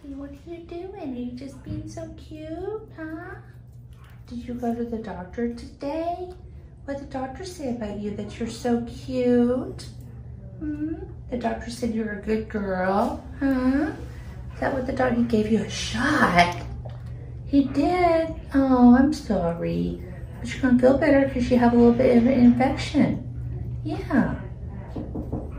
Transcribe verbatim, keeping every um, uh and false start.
Taffy, what are you doing? Are you just being so cute, huh? Did you go to the doctor today? What did the doctor say about you, that you're so cute? Hmm? The doctor said you're a good girl, huh? Is that what the doctor, he gave you a shot? He did? Oh, I'm sorry. But you're gonna feel better because you have a little bit of an infection. Yeah.